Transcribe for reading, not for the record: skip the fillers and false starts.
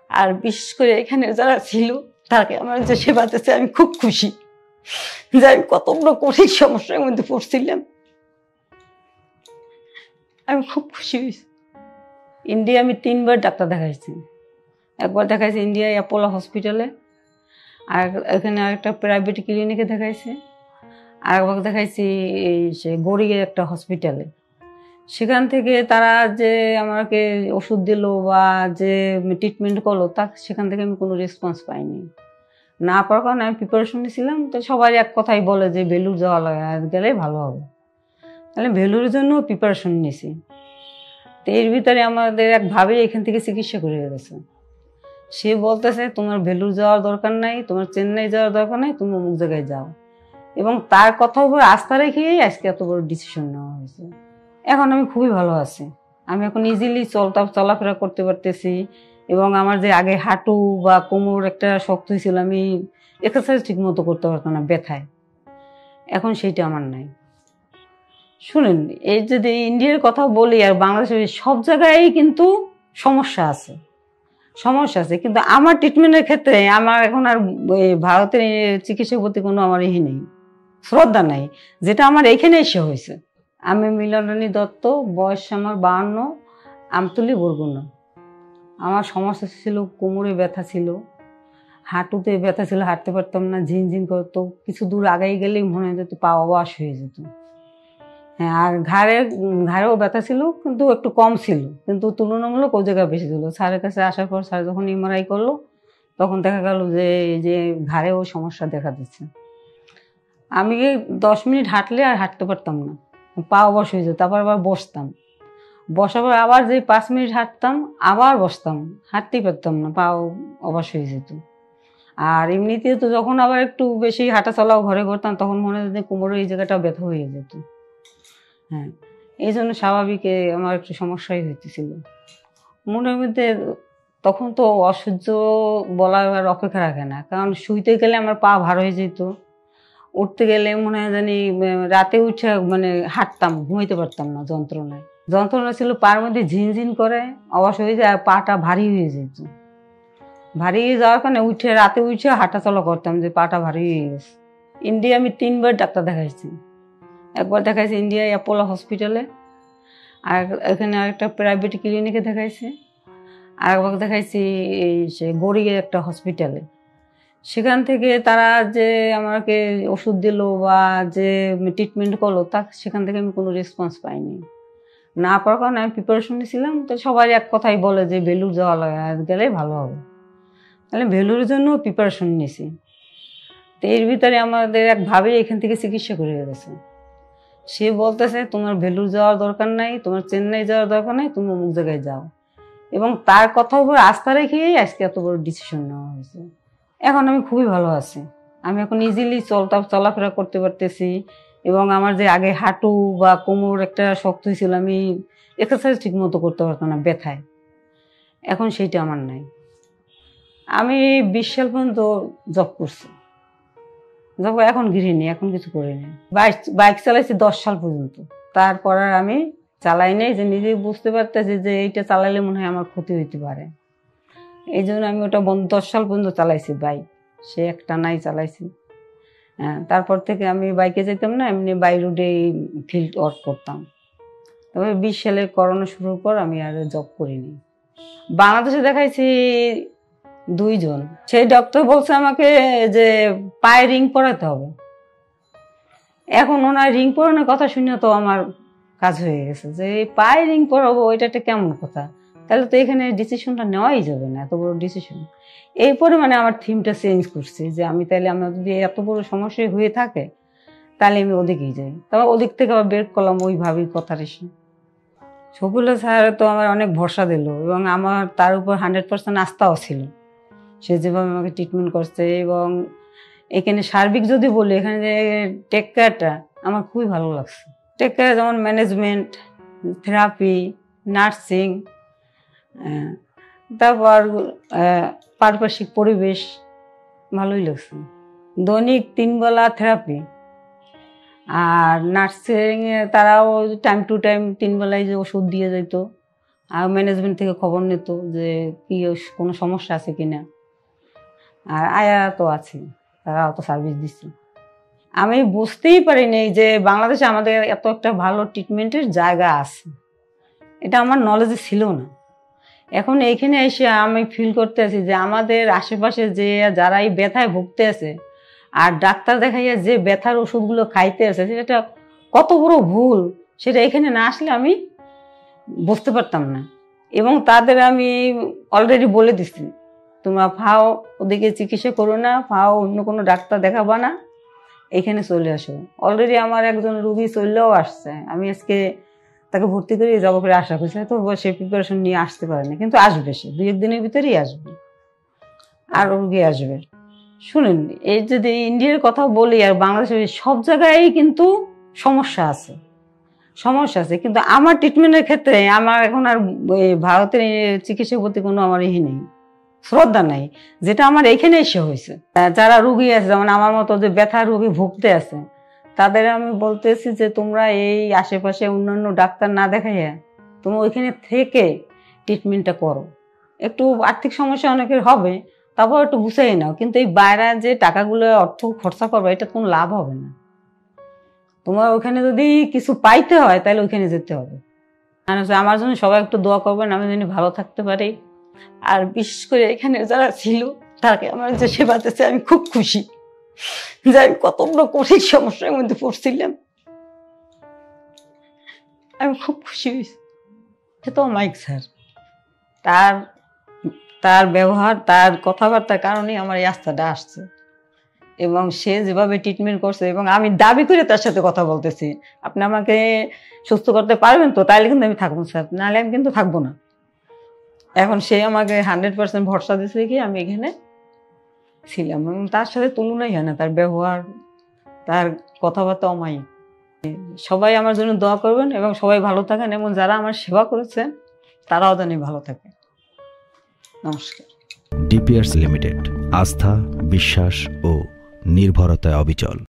আর বিশেষ করে এখানে যারা ছিল তাকে আমার যে সেবা দিয়েছে আমি খুব খুশি যে আমি কত বড় কঠিন সমস্যার মধ্যে পড়ছিলাম। আমি খুব খুশি হয়েছি। ইন্ডিয়া আমি 3বার ডাক্তার দেখাইছি। একবার দেখাইছি ইন্ডিয়ায় অ্যাপোলো হসপিটালে, আর এখানে আরেকটা প্রাইভেট ক্লিনিকে দেখাইছি, আর একবার দেখাইছি এই সে গড়িয়ে একটা হসপিটালে। সেখান থেকে তারা যে আমাকে ওষুধ দিল বা যে ট্রিটমেন্ট করলো তা সেখান থেকে আমি কোনো রেসপন্স পাইনি। না পাওয়ার কারণে আমি প্রিপারেশন নিয়েছিলাম। তো সবাই এক কথাই বলে যে বেলুড় যাওয়া গেলে ভালো হবে, তাহলে বেলুড়ের জন্য প্রিপারেশন নিয়েছি। তো এর ভিতরে আমাদের এক ভাবি এখান থেকে চিকিৎসা করে গেছে। সে বলতেছে তোমার বেলুড় যাওয়ার দরকার নাই, তোমার চেন্নাই যাওয়ার দরকার নাই, তুমি অমুক জায়গায় যাও। এবং তার কথার উপর আস্থা রেখেই আজকে এত বড় ডিসিশন নেওয়া হয়েছে। এখন আমি খুবই ভালো আছি। আমি এখন ইজিলি চলাফেরা করতে পারতেছি, এবং আমার যে আগে হাঁটু বা কোমর একটা শক্ত হয়েছিল, আমি এক্সারসাইজ ঠিক মতো করতে পারতাম না ব্যথায়, এখন সেইটা আমার নাই। শুনেন, এই যদি ইন্ডিয়ার কথা বলি আর বাংলাদেশের সব জায়গায় কিন্তু সমস্যা আছে, কিন্তু আমার ট্রিটমেন্টের ক্ষেত্রে আমার এখন আর ভারতের চিকিৎসার প্রতি কোনো আমার নেই, শ্রদ্ধা নাই, যেটা আমার এইখানে এসে হয়েছে। আমি মিলনানী দত্ত, বয়স আমার 52, আমতলী বরগুনা। আমার সমস্যা ছিল কোমরে ব্যথা ছিল, হাঁটুতে ব্যথা ছিল, হাঁটতে পারতাম না, ঝিনঝিন করতো, কিছু দূর আগাই গেলেই মনে হয় যেত পা অবশ হয়ে যেত। হ্যাঁ, আর ঘাড়েও ব্যথা ছিল, কিন্তু একটু কম ছিল, কিন্তু তুলনামূলক ওই জায়গায় বেশি ছিল। স্যারের কাছে আসার পর স্যার যখন এমআরআই করলো তখন দেখা গেল যে ঘাড়েও সমস্যা দেখা দিচ্ছে। আমি 10 মিনিট হাঁটলে আর হাঁটতে পারতাম না, পা অবশ হয়ে যেত। তারপর আবার বসতাম, বসার পর আবার যে 5 মিনিট হাঁটতাম আবার বসতাম, হাঁটতেই পারতাম না, পা অবশ হয়ে যেত। আর এমনিতে তো যখন আবার একটু বেশি হাঁটা চলাও ঘরে করতাম তখন মনে হতো যে কোমরের এই জায়গাটা ব্যথা হয়ে যেত। হ্যাঁ, এই জন্য স্বাভাবিক আমার একটু সমস্যাই হইতেছিল মনের মধ্যে। তখন তো অসহ্য বলার আর অপেক্ষা রাখে না, কারণ শুইতে গেলে আমার পা ভার হয়ে যেত, উঠতে গেলে মনে হয় জানি রাতে উঠে মানে হাঁটতাম, ঘুমাইতে পারতাম না, যন্ত্রণা ছিল, পার মধ্যে ঝিনঝিন করে অবশ হয়ে যায়, আর পাটা ভারী হয়ে যেত। ভারী হয়ে যাওয়ার কারণে রাতে উঠে হাঁটা চলা করতাম যে পাটা ভারী হয়ে গেছে। ইন্ডিয়া আমি 3বার ডাক্তার দেখাইছি। একবার দেখাইছি ইন্ডিয়ায় অ্যাপোলো হসপিটালে, আর এখানে আরেকটা প্রাইভেট ক্লিনিকে দেখাইছি, আর একবার দেখাইছি এই সে গড়িয়ে একটা হসপিটালে। সেখান থেকে তারা যে আমাকে ওষুধ দিল বা যে ট্রিটমেন্ট করলো তা সেখান থেকে আমি কোনো রেসপন্স পাইনি। না পাওয়ার কারণে আমি প্রিপারেশন নিয়েছিলাম। তো সবাই এক কথাই বলে যে বেলুড় যাওয়া গেলে ভালো হবে, তাহলে বেলুড়ের জন্য প্রিপারেশন নিয়েছি। তো এর ভিতরে আমাদের এক ভাবি এখান থেকে চিকিৎসা করে গেছে। সে বলতেছে তোমার বেলুড় যাওয়ার দরকার নাই, তোমার চেন্নাই যাওয়ার দরকার নাই, তুমি অমুক জায়গায় যাও। এবং তার কথার উপর আস্থা রেখেই আজকে এত বড় ডিসিশন নেওয়া হয়েছে। এখন আমি খুবই ভালো আছি। আমি এখন ইজিলি চলাফেরা করতে পারতেছি, এবং আমার যে আগে হাঁটু বা কোমর একটা শক্ত হয়েছিল, আমি এক্সারসাইজ ঠিক মতো করতে পারতাম না ব্যথায়, এখন সেইটা আমার নাই। আমি 20 সাল পর্যন্ত জব করছি, এখন গৃহিণী, এখন কিছু করিনি। বাইক চালাইছি 10 সাল পর্যন্ত, তারপর আর আমি চালাই নাই, যে নিজে বুঝতে পারতেছি যে এইটা চালাইলে মনে হয় আমার ক্ষতি হইতে পারে, এই জন্য আমি ওটা 10 সাল পর্যন্ত চালাইছি বাইক, সে একটা নাই চালাইছি। হ্যাঁ, তারপর থেকে আমি বাইকে যেতাম না, এমনি বাই রোডে ফিল্ড ওয়ার্ক করতাম। তবে 20 সালে করোনা শুরুর পর আমি আর জব করিনি। বাংলাদেশে দেখাইছি 2 জন। সেই ডক্টর বলছে আমাকে যে পায়ে রিং পরাতে হবে। এখন ওনার রিং পরানোর কথা শুনে তো আমার কাজ হয়ে গেছে যে পায়ে রিং পরাবো, এটা একটা কেমন কথা, তাহলে তো এখানে ডিসিশনটা নেওয়াই যাবে না, এত বড় ডিসিশন। এরপরে মানে আমার থিমটা চেঞ্জ করছি যে আমি তাহলে আমার যদি এত বড় সমস্যা হয়ে থাকে তাহলে আমি ওদিকেই যাই। তারপর ওদিক থেকে আবার বের করলাম ওইভাবেই কথা রেসে। শফিউল্লাহ স্যার তো আমার অনেক ভরসা দিল, এবং আমার তার উপর 100% আস্থাও ছিল। সে যেভাবে আমাকে ট্রিটমেন্ট করছে, এবং এখানে সার্বিক যদি বলি এখানে যে টেক কেয়ারটা আমার খুবই ভালো লাগছে। টেক কেয়ার যেমন ম্যানেজমেন্ট, থেরাপি, নার্সিং, তারপর পারিপার্শ্বিক পরিবেশ ভালোই লাগছে। দৈনিক 3 বেলা থেরাপি, আর নার্সিং তারাও টাইম টু টাইম 3 বেলায় যে ওষুধ দিয়ে যেত, আর ম্যানেজমেন্ট থেকে খবর নিত যে কি কোনো সমস্যা আছে কিনা। আর আয়া তো আছে, তারাও তো সার্ভিস দিচ্ছে। আমি বুঝতেই পারিনি যে বাংলাদেশে আমাদের এত একটা ভালো ট্রিটমেন্টের জায়গা আছে, এটা আমার নলেজে ছিল না। এখন এইখানে এসে আমি ফিল করতে আছি যে আমাদের আশেপাশে যে যারা এই ব্যথায় ভুগতে আছে আর ডাক্তার দেখাইয়া যে ব্যথার ওষুধগুলো খাইতে আছে, সেটা কত বড় ভুল, সেটা এখানে না আসলে আমি বুঝতে পারতাম না। এবং তাদের আমি অলরেডি বলে দিচ্ছি, তোমরা ফাও ওদিকে চিকিৎসা করো না, ফাও অন্য কোনো ডাক্তার দেখাবা না, এখানে চলে আসো। অলরেডি আমার একজন রুগী চললেও আসছে, আমি আজকে তাকে ভর্তি করে যাবো করে আশা করছি, তো সে প্রিপারেশন নিয়ে আসতে পারে না, কিন্তু আসবে, সে 2-1 দিনের ভিতরেই আসবে, আর রুগী আসবে। শুনেন, এই যদি ইন্ডিয়ার কথা বলি আর বাংলাদেশের সব জায়গায় কিন্তু সমস্যা আছে, কিন্তু আমার ট্রিটমেন্টের ক্ষেত্রে আমার এখন আর ভারতের চিকিৎসার প্রতি কোনো আমার নেই, শ্রদ্ধা নাই, যেটা আমার এইখানে এসে হয়েছে। যারা রুগী আছে, যেমন আমার মতো যে ব্যথা রুগী ভুগতে আছে, তাদের আমি বলতেছি যে তোমরা এই আশেপাশে অন্যান্য ডাক্তার না দেখাইয়া তোমরা ওইখানে থেকে ট্রিটমেন্টটা করো। একটু আর্থিক সমস্যা অনেকের হবে, তারপর একটু গুছাই নাও, কিন্তু এই বাইরে যে টাকাগুলো অর্থ খরচা করবে, এটা কোনো লাভ হবে না। তোমার ওখানে যদি কিছু পাইতে হয় তাহলে ওইখানে যেতে হবে। আমার জন্য সবাই একটু দোয়া করবেন, আমি যেন ভালো থাকতে পারি। আর বিশেষ করে এখানে যারা ছিল তাকে আমার যে সেবা দিয়েছে, আমি খুব খুশি যে আমি কত বড় কঠিন সমস্যার মধ্যে পড়ছিলাম, আমি খুব খুশি হয়েছি। সে তো মাইক স্যার, তার ব্যবহার, তার কথাবার্তার কারণেই আমার এই আস্থাটা আসছে, এবং সে যেভাবে ট্রিটমেন্ট করছে, এবং আমি দাবি করে তার সাথে কথা বলতেছি, আপনি আমাকে সুস্থ করতে পারবেন তো, তাইলে কিন্তু আমি থাকবো স্যার, নাহলে আমি কিন্তু থাকবো না। এখন সে আমাকে 100% ভরসা দিয়েছে কি আমি এখানে ছিলাম, এবং তার সাথে তুলনাই হয় না, তার ব্যবহার, তার কথাবার্তা অমায়িক। সবাই আমার জন্য দোয়া করবেন এবং সবাই ভালো থাকেন, এবং যারা আমার সেবা করেছেন তারাও জানি ভালো থাকে। নমস্কার। ডিপিআরস লিমিটেড, আস্থা, বিশ্বাস ও নির্ভরতায় অবিচল।